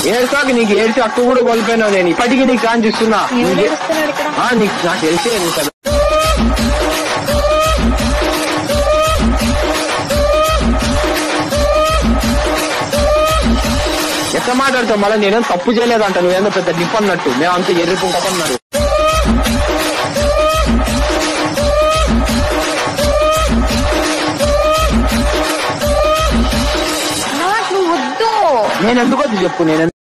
ఏడ్చాక నీకు ఏడ్చి అక్క కూడా కోల్పోయినావు. నేను ఇప్పటికీ నీకు కాంచిస్తున్నా. నీకు నాకు తెలిసే కదా. ఎట్లా మాట్లాడతావు మళ్ళీ? నేనేం తప్పు చేయలేదంట, నువ్వేందో పెద్ద డిప్ అన్నట్టు. మేము అంత ఎర్రిపోకన్నారు. నేను ఎందుకు చెప్పు. నేను